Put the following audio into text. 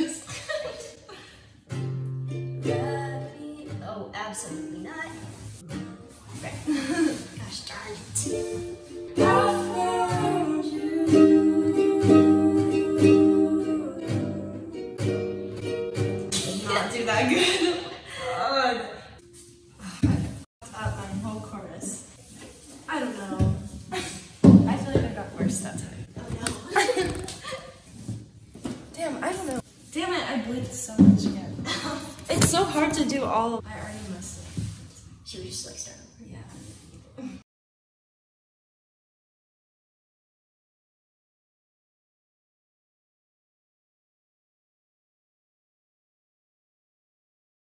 confused. Oh, absolutely not. Right. Gosh darn it. I found you. Did not do that good. I fucked up my whole chorus. I don't know. I feel like I got worse that time. Oh no. Damn, I don't know. Damn it, I bleeped so much again. It's so hard to do all of. I already messed up. Should we just like start over? Yeah.